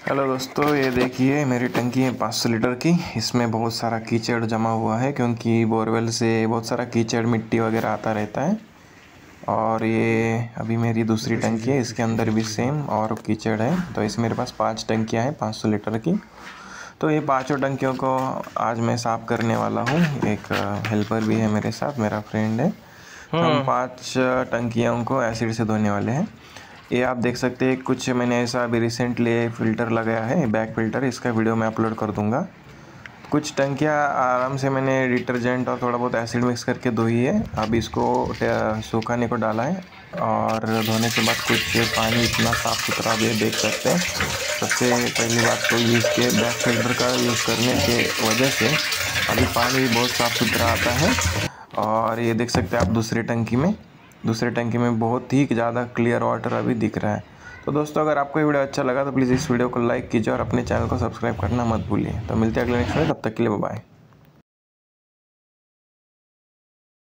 Hello दोस्तों, ये देखिए मेरी टंकी है 500 लीटर की। इसमें बहुत सारा कीचड़ जमा हुआ है क्योंकि बोरवेल से बहुत सारा कीचड़ मिट्टी वगैरह आता रहता है। और ये अभी मेरी दूसरी टंकी है, इसके अंदर भी सेम और कीचड़ है। तो इसमें मेरे पास 5 टंकियां हैं 500 लीटर की। तो ये पांचों टंकियों को आज मैं साफ़ करने वाला हूँ। एक हेल्पर भी है मेरे साथ, मेरा फ्रेंड है। हम 5 टंकियों को एसिड से धोने वाले हैं। ये आप देख सकते हैं, कुछ मैंने ऐसा अभी रिसेंटली फ़िल्टर लगाया है, बैक फ़िल्टर। इसका वीडियो मैं अपलोड कर दूंगा। कुछ टंकियां आराम से मैंने डिटर्जेंट और थोड़ा बहुत एसिड मिक्स करके धोई है। अब इसको सुखाने को डाला है और धोने के बाद कुछ पानी इतना साफ़ सुथरा भी देख सकते हैं। सबसे पहली बात तो इसके बैक फ़िल्टर का यूज़ करने के वजह से अभी पानी भी बहुत साफ़ सुथरा आता है। और ये देख सकते हैं आप दूसरे टंकी में बहुत ही ज़्यादा क्लियर वाटर अभी दिख रहा है। तो दोस्तों, अगर आपको ये वीडियो अच्छा लगा तो प्लीज़ इस वीडियो को लाइक कीजिए और अपने चैनल को सब्सक्राइब करना मत भूलिए। तो मिलते हैं अगले नेक्स्ट में, तब तक के लिए बाय।